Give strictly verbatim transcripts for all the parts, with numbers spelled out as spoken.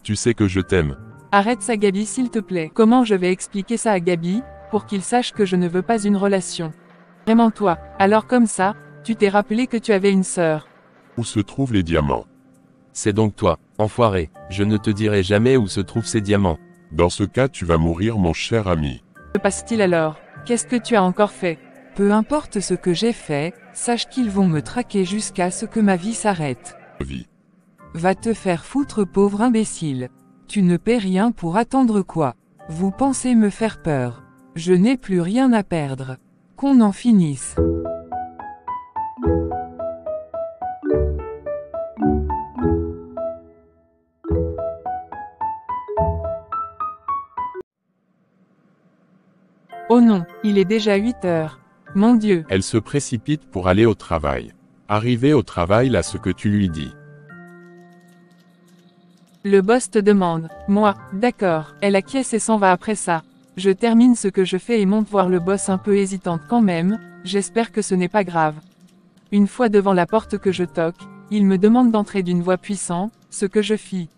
Tu sais que je t'aime. Arrête ça Gaby s'il te plaît. Comment je vais expliquer ça à Gaby, pour qu'il sache que je ne veux pas une relation? Vraiment toi. Alors comme ça, tu t'es rappelé que tu avais une sœur. Où se trouvent les diamants? C'est donc toi, enfoiré. Je ne te dirai jamais où se trouvent ces diamants. Dans ce cas tu vas mourir mon cher ami. Que passe-t-il alors? Qu'est-ce que tu as encore fait? Peu importe ce que j'ai fait, sache qu'ils vont me traquer jusqu'à ce que ma vie s'arrête. Vie. Va te faire foutre pauvre imbécile. Tu ne paies rien pour attendre quoi? Vous pensez me faire peur? Je n'ai plus rien à perdre. Qu'on en finisse. Oh non, il est déjà huit heures. Mon Dieu. Elle se précipite pour aller au travail. Arrivée au travail là ce que tu lui dis. Le boss te demande. Moi, d'accord. Elle acquiesce et s'en va après ça. Je termine ce que je fais et monte voir le boss un peu hésitante quand même, j'espère que ce n'est pas grave. Une fois devant la porte que je toque, il me demande d'entrer d'une voix puissante, ce que je fis.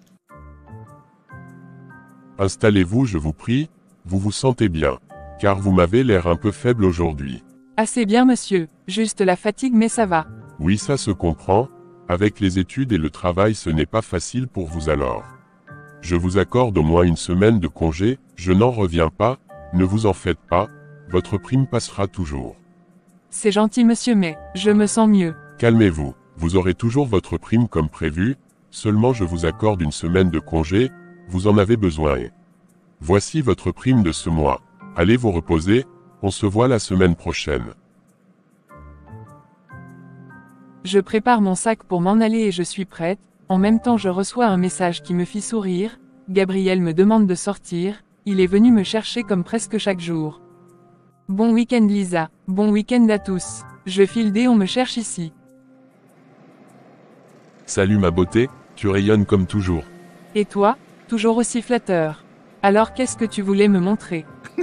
Installez-vous je vous prie, vous vous sentez bien. Car vous m'avez l'air un peu faible aujourd'hui. Assez bien monsieur, juste la fatigue mais ça va. Oui ça se comprend, avec les études et le travail ce n'est pas facile pour vous alors. Je vous accorde au moins une semaine de congé, je n'en reviens pas, ne vous en faites pas, votre prime passera toujours. C'est gentil monsieur mais, je me sens mieux. Calmez-vous, vous aurez toujours votre prime comme prévu, seulement je vous accorde une semaine de congé, vous en avez besoin et... Voici votre prime de ce mois. Allez vous reposer, on se voit la semaine prochaine. Je prépare mon sac pour m'en aller et je suis prête, en même temps je reçois un message qui me fit sourire, Gabriel me demande de sortir, il est venu me chercher comme presque chaque jour. Bon week-end Lisa, bon week-end à tous, je file dès on me cherche ici. Salut ma beauté, tu rayonnes comme toujours. Et toi, toujours aussi flatteur. Alors qu'est-ce que tu voulais me montrer?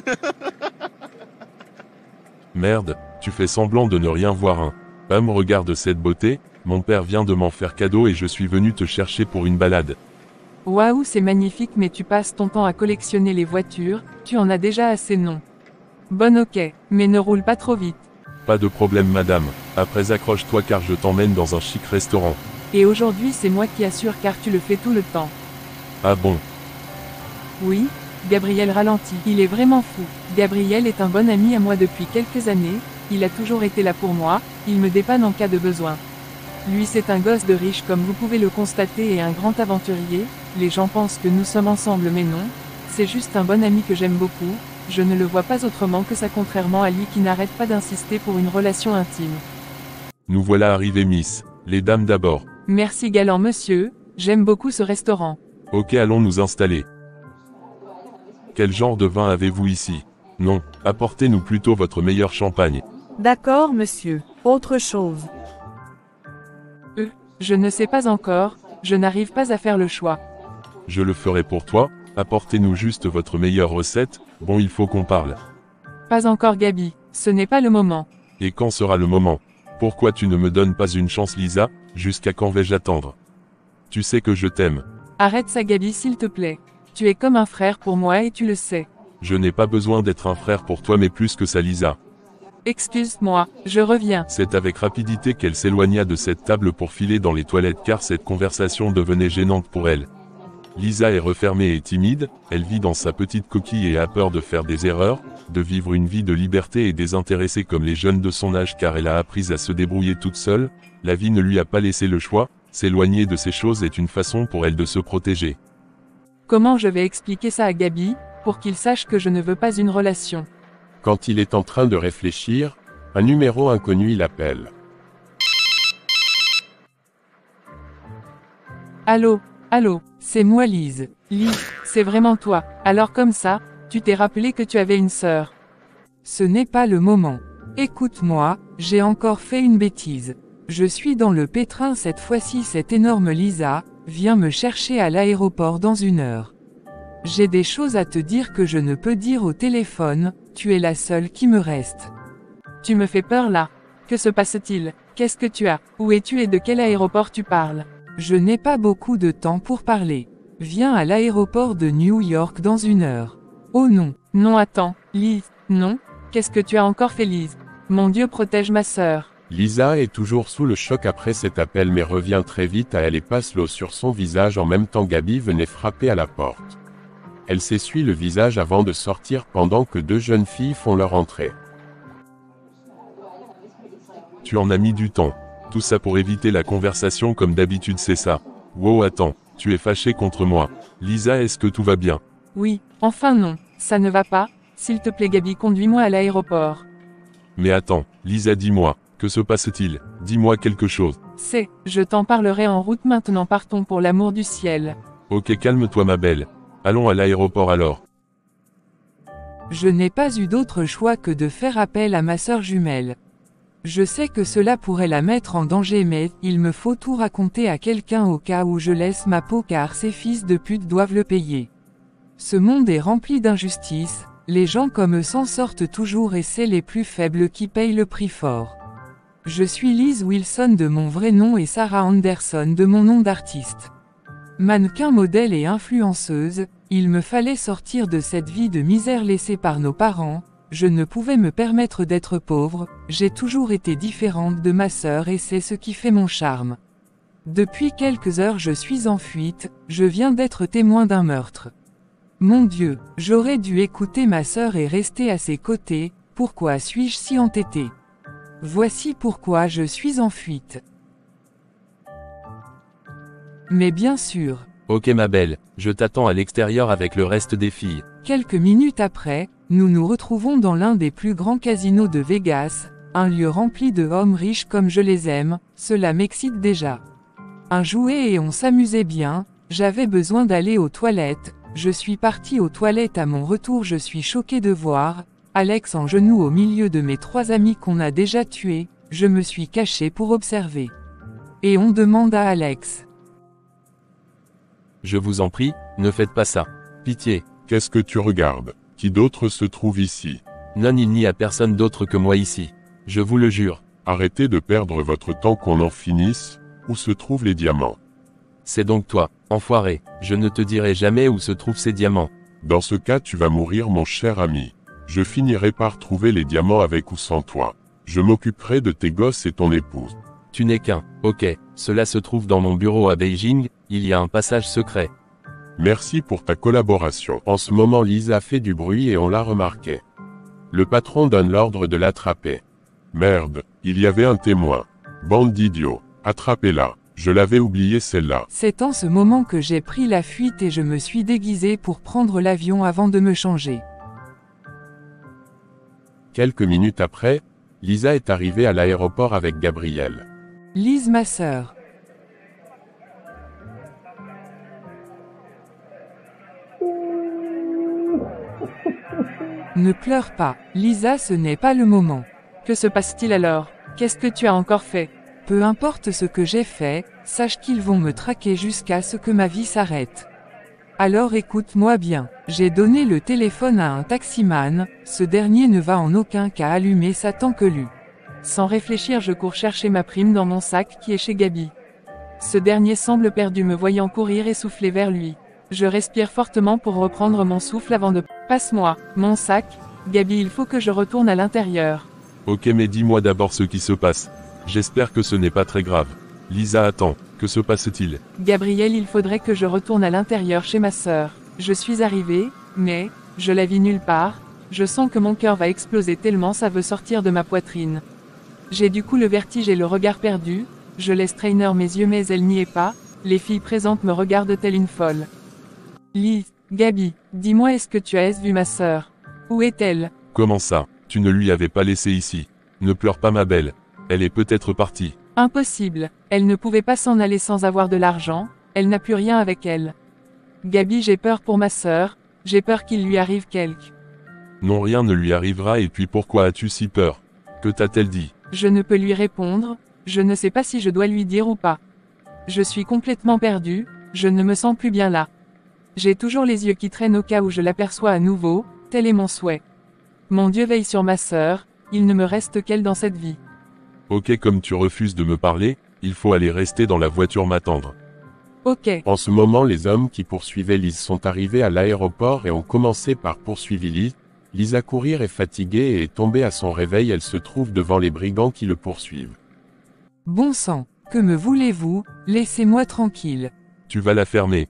Merde, tu fais semblant de ne rien voir hein. Hum regarde cette beauté, mon père vient de m'en faire cadeau et je suis venu te chercher pour une balade. Waouh c'est magnifique mais tu passes ton temps à collectionner les voitures, tu en as déjà assez non? Bon ok, mais ne roule pas trop vite. Pas de problème madame, après accroche-toi car je t'emmène dans un chic restaurant. Et aujourd'hui c'est moi qui assure car tu le fais tout le temps. Ah bon? Oui, Gabriel ralentit. Il est vraiment fou. Gabriel est un bon ami à moi depuis quelques années, il a toujours été là pour moi, il me dépanne en cas de besoin. Lui c'est un gosse de riche comme vous pouvez le constater et un grand aventurier, les gens pensent que nous sommes ensemble mais non, c'est juste un bon ami que j'aime beaucoup, je ne le vois pas autrement que ça contrairement à lui qui n'arrête pas d'insister pour une relation intime. Nous voilà arrivés miss, les dames d'abord. Merci galant monsieur, j'aime beaucoup ce restaurant. Ok allons nous installer. Quel genre de vin avez-vous ici? Non, apportez-nous plutôt votre meilleur champagne. D'accord monsieur, autre chose. Euh, je ne sais pas encore, je n'arrive pas à faire le choix. Je le ferai pour toi, apportez-nous juste votre meilleure recette, bon il faut qu'on parle. Pas encore Gaby, ce n'est pas le moment. Et quand sera le moment? Pourquoi tu ne me donnes pas une chance Lisa, jusqu'à quand vais-je attendre? Tu sais que je t'aime. Arrête ça Gaby s'il te plaît. Tu es comme un frère pour moi et tu le sais. Je n'ai pas besoin d'être un frère pour toi mais plus que ça Lisa. Excuse-moi, je reviens. C'est avec rapidité qu'elle s'éloigna de cette table pour filer dans les toilettes car cette conversation devenait gênante pour elle. Lisa est refermée et timide, elle vit dans sa petite coquille et a peur de faire des erreurs, de vivre une vie de liberté et désintéressée comme les jeunes de son âge car elle a appris à se débrouiller toute seule, la vie ne lui a pas laissé le choix, s'éloigner de ces choses est une façon pour elle de se protéger. Comment je vais expliquer ça à Gaby, pour qu'il sache que je ne veux pas une relation? Quand il est en train de réfléchir, un numéro inconnu l'appelle. Allô, allô, c'est moi Lise. Lise, c'est vraiment toi. Alors comme ça, tu t'es rappelé que tu avais une sœur. Ce n'est pas le moment. Écoute-moi, j'ai encore fait une bêtise. Je suis dans le pétrin cette fois-ci cette énorme Lisa, viens me chercher à l'aéroport dans une heure. J'ai des choses à te dire que je ne peux dire au téléphone, tu es la seule qui me reste. Tu me fais peur là. Que se passe-t-il? Qu'est-ce que tu as? Où es-tu et de quel aéroport tu parles? Je n'ai pas beaucoup de temps pour parler. Viens à l'aéroport de New York dans une heure. Oh non. Non attends, Lise, non. Qu'est-ce que tu as encore fait Lise? Mon Dieu protège ma sœur. Lisa est toujours sous le choc après cet appel mais revient très vite à elle et passe l'eau sur son visage en même temps Gabi venait frapper à la porte. Elle s'essuie le visage avant de sortir pendant que deux jeunes filles font leur entrée. Tu en as mis du temps. Tout ça pour éviter la conversation comme d'habitude c'est ça. Wow attends, tu es fâché contre moi. Lisa est-ce que tout va bien? Oui, enfin non, ça ne va pas. S'il te plaît Gabi conduis-moi à l'aéroport. Mais attends, Lisa dis-moi, que se passe-t-il? Dis-moi quelque chose. C'est, je t'en parlerai en route maintenant partons pour l'amour du ciel. Ok calme-toi ma belle. Allons à l'aéroport alors. Je n'ai pas eu d'autre choix que de faire appel à ma sœur jumelle. Je sais que cela pourrait la mettre en danger mais il me faut tout raconter à quelqu'un au cas où je laisse ma peau car ces fils de pute doivent le payer. Ce monde est rempli d'injustice, les gens comme eux s'en sortent toujours et c'est les plus faibles qui payent le prix fort. Je suis Liz Wilson de mon vrai nom et Sarah Anderson de mon nom d'artiste. Mannequin modèle et influenceuse, il me fallait sortir de cette vie de misère laissée par nos parents, je ne pouvais me permettre d'être pauvre, j'ai toujours été différente de ma sœur et c'est ce qui fait mon charme. Depuis quelques heures je suis en fuite, je viens d'être témoin d'un meurtre. Mon Dieu, j'aurais dû écouter ma sœur et rester à ses côtés, pourquoi suis-je si entêtée? Voici pourquoi je suis en fuite. Mais bien sûr. Ok ma belle, je t'attends à l'extérieur avec le reste des filles. Quelques minutes après, nous nous retrouvons dans l'un des plus grands casinos de Vegas, un lieu rempli de hommes riches comme je les aime, cela m'excite déjà. Un jouet et on s'amusait bien, j'avais besoin d'aller aux toilettes, je suis parti aux toilettes à mon retour je suis choqué de voir, Alex en genoux au milieu de mes trois amis qu'on a déjà tués, je me suis caché pour observer. Et on demande à Alex. Je vous en prie, ne faites pas ça. Pitié. Qu'est-ce que tu regardes? Qui d'autre se trouve ici? Non il n'y a personne d'autre que moi ici. Je vous le jure. Arrêtez de perdre votre temps qu'on en finisse. Où se trouvent les diamants? C'est donc toi, enfoiré. Je ne te dirai jamais où se trouvent ces diamants. Dans ce cas tu vas mourir mon cher ami. Je finirai par trouver les diamants avec ou sans toi. Je m'occuperai de tes gosses et ton épouse. Tu n'es qu'un, ok, cela se trouve dans mon bureau à Beijing, il y a un passage secret. Merci pour ta collaboration. En ce moment Lisa fait du bruit et on l'a remarqué. Le patron donne l'ordre de l'attraper. Merde, il y avait un témoin. Bande d'idiots, attrapez-la. Je l'avais oublié celle-là. C'est en ce moment que j'ai pris la fuite et je me suis déguisé pour prendre l'avion avant de me changer. Quelques minutes après, Lisa est arrivée à l'aéroport avec Gabriel. Lise ma sœur. Ne pleure pas, Lisa ce n'est pas le moment. Que se passe-t-il alors? Qu'est-ce que tu as encore fait? Peu importe ce que j'ai fait, sache qu'ils vont me traquer jusqu'à ce que ma vie s'arrête. Alors écoute-moi bien, j'ai donné le téléphone à un taximan, ce dernier ne va en aucun cas allumer ça tant que lui. Sans réfléchir je cours chercher ma prime dans mon sac qui est chez Gabi. Ce dernier semble perdu me voyant courir et souffler vers lui. Je respire fortement pour reprendre mon souffle avant de... Passe-moi, mon sac, Gabi il faut que je retourne à l'intérieur. Ok mais dis-moi d'abord ce qui se passe. J'espère que ce n'est pas très grave. Lisa attends, que se passe-t-il? Gabriel il faudrait que je retourne à l'intérieur chez ma sœur. Je suis arrivée, mais, je la vis nulle part, je sens que mon cœur va exploser tellement ça veut sortir de ma poitrine. J'ai du coup le vertige et le regard perdu, je laisse traîner mes yeux mais elle n'y est pas, les filles présentes me regardent telle une folle. Lise, Gabi, dis-moi est-ce que tu as vu ma sœur? Où est-elle? Comment ça? Tu ne lui avais pas laissé ici. Ne pleure pas ma belle. Elle est peut-être partie. Impossible, elle ne pouvait pas s'en aller sans avoir de l'argent, elle n'a plus rien avec elle. Gabi j'ai peur pour ma sœur, j'ai peur qu'il lui arrive quelque. Non rien ne lui arrivera et puis pourquoi as-tu si peur? Que t'a-t-elle dit? Je ne peux lui répondre, je ne sais pas si je dois lui dire ou pas. Je suis complètement perdue, je ne me sens plus bien là. J'ai toujours les yeux qui traînent au cas où je l'aperçois à nouveau, tel est mon souhait. Mon Dieu veille sur ma sœur, il ne me reste qu'elle dans cette vie. Ok comme tu refuses de me parler, il faut aller rester dans la voiture m'attendre. Ok. En ce moment, les hommes qui poursuivaient Lise sont arrivés à l'aéroport et ont commencé par poursuivre Lise. Lisa courir est fatiguée et est tombée à son réveil. Elle se trouve devant les brigands qui le poursuivent. Bon sang, que me voulez-vous, laissez-moi tranquille. Tu vas la fermer.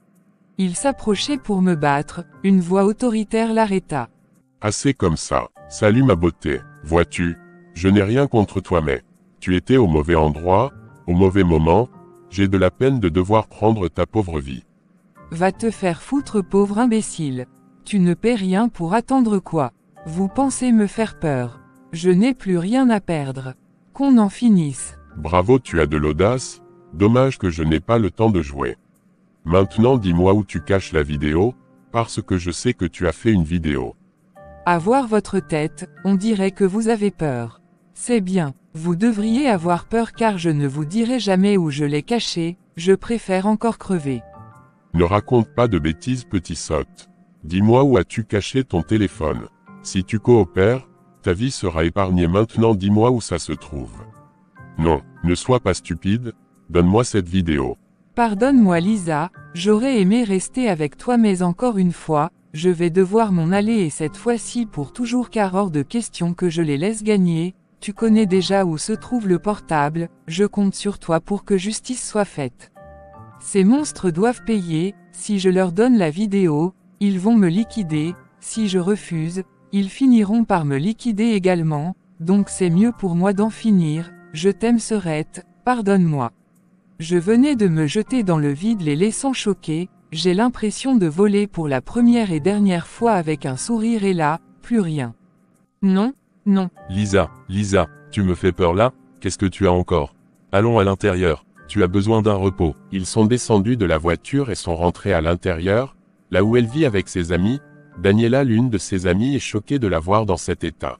Il s'approchait pour me battre, une voix autoritaire l'arrêta. Assez comme ça. Salut ma beauté. Vois-tu, je n'ai rien contre toi mais tu étais au mauvais endroit, au mauvais moment. J'ai de la peine de devoir prendre ta pauvre vie. Va te faire foutre, pauvre imbécile. Tu ne paies rien pour attendre quoi? Vous pensez me faire peur? Je n'ai plus rien à perdre. Qu'on en finisse. Bravo, tu as de l'audace. Dommage que je n'ai pas le temps de jouer. Maintenant dis-moi où tu caches la vidéo, parce que je sais que tu as fait une vidéo. À voir votre tête, on dirait que vous avez peur. C'est bien, vous devriez avoir peur car je ne vous dirai jamais où je l'ai caché, je préfère encore crever. Ne raconte pas de bêtises, petit sotte. Dis-moi où as-tu caché ton téléphone. Si tu coopères, ta vie sera épargnée. Maintenant dis-moi où ça se trouve. Non, ne sois pas stupide, donne-moi cette vidéo. Pardonne-moi Lisa, j'aurais aimé rester avec toi mais encore une fois, je vais devoir m'en aller et cette fois-ci pour toujours car hors de question que je les laisse gagner, tu connais déjà où se trouve le portable, je compte sur toi pour que justice soit faite. Ces monstres doivent payer, si je leur donne la vidéo, ils vont me liquider, si je refuse, ils finiront par me liquider également, donc c'est mieux pour moi d'en finir, je t'aime Serette, pardonne-moi. Je venais de me jeter dans le vide les laissant choqués, j'ai l'impression de voler pour la première et dernière fois avec un sourire et là, plus rien. Non, non. Lisa, Lisa, tu me fais peur là, qu'est-ce que tu as encore? Allons à l'intérieur, tu as besoin d'un repos. Ils sont descendus de la voiture et sont rentrés à l'intérieur, là où elle vit avec ses amis. Daniela, l'une de ses amies, est choquée de la voir dans cet état.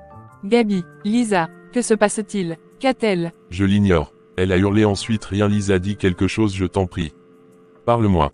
Gabi, Lisa, que se passe-t-il? Qu'a-t-elle? Je l'ignore. Elle a hurlé ensuite. Rien. Lisa dit quelque chose, je t'en prie. Parle-moi.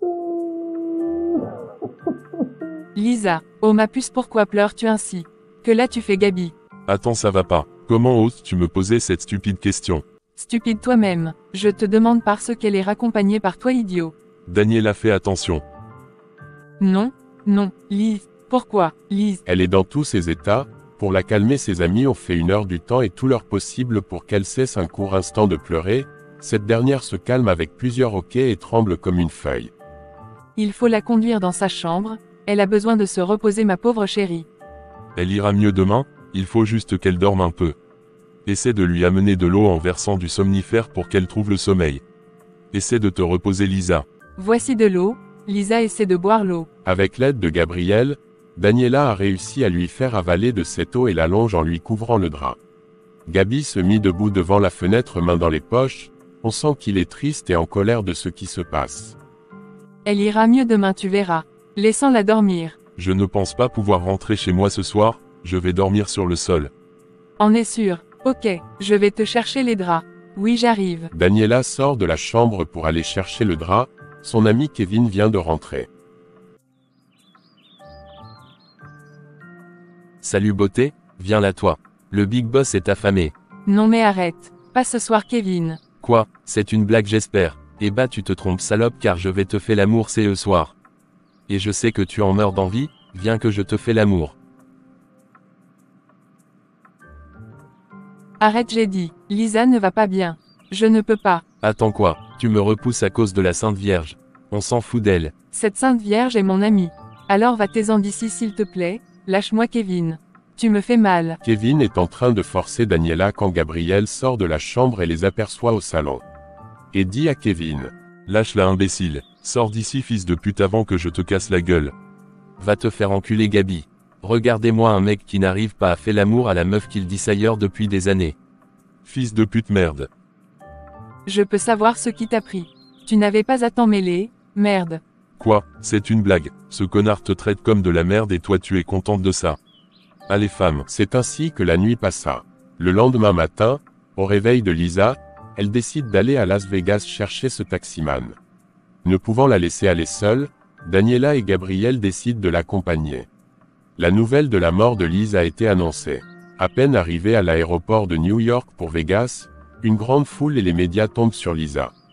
Lisa, oh ma puce, pourquoi pleures-tu ainsi? Que l'as-tu fait Gabi? Attends, ça va pas. Comment oses-tu me poser cette stupide question? Stupide toi-même, je te demande parce qu'elle est raccompagnée par toi idiot. Daniela, fais attention. Non, non, Lise, pourquoi, Lise? Elle est dans tous ses états. Pour la calmer, ses amis ont fait une heure du temps et tout leur possible pour qu'elle cesse un court instant de pleurer. Cette dernière se calme avec plusieurs hoquets et tremble comme une feuille. Il faut la conduire dans sa chambre, elle a besoin de se reposer ma pauvre chérie. Elle ira mieux demain, il faut juste qu'elle dorme un peu. Essaie de lui amener de l'eau en versant du somnifère pour qu'elle trouve le sommeil. Essaie de te reposer Lisa. Voici de l'eau, Lisa essaie de boire l'eau. Avec l'aide de Gabriel, Daniela a réussi à lui faire avaler de cette eau et la longe en lui couvrant le drap. Gabi se mit debout devant la fenêtre, main dans les poches, on sent qu'il est triste et en colère de ce qui se passe. Elle ira mieux demain, tu verras. Laissons-la dormir. Je ne pense pas pouvoir rentrer chez moi ce soir, je vais dormir sur le sol. En es sûr? Ok, je vais te chercher les draps. Oui, j'arrive. Daniela sort de la chambre pour aller chercher le drap, son ami Kevin vient de rentrer. Salut beauté, viens là toi. Le big boss est affamé. Non mais arrête, pas ce soir Kevin. Quoi, c'est une blague j'espère. Eh bah tu te trompes salope car je vais te faire l'amour c'est ce soir. Et je sais que tu en meurs d'envie, viens que je te fais l'amour. Arrête j'ai dit, Lisa ne va pas bien. Je ne peux pas. Attends quoi, tu me repousses à cause de la Sainte Vierge. On s'en fout d'elle. Cette Sainte Vierge est mon amie. Alors va-t'en d'ici s'il te plaît, lâche-moi Kevin. Tu me fais mal. Kevin est en train de forcer Daniela quand Gabriel sort de la chambre et les aperçoit au salon. Et dit à Kevin. Lâche-la imbécile, sors d'ici fils de pute avant que je te casse la gueule. Va te faire enculer Gabi. Regardez-moi un mec qui n'arrive pas à faire l'amour à la meuf qu'il dit ailleurs depuis des années. Fils de pute merde. Je peux savoir ce qui t'a pris. Tu n'avais pas à t'en mêler, merde. Quoi, c'est une blague, ce connard te traite comme de la merde et toi tu es contente de ça. Allez femme. C'est ainsi que la nuit passa. Le lendemain matin, au réveil de Lisa, elle décide d'aller à Las Vegas chercher ce taximan. Ne pouvant la laisser aller seule, Daniela et Gabriel décident de l'accompagner. La nouvelle de la mort de Lise a été annoncée. À peine arrivée à l'aéroport de New York pour Vegas, une grande foule et les médias tombent sur Lisa.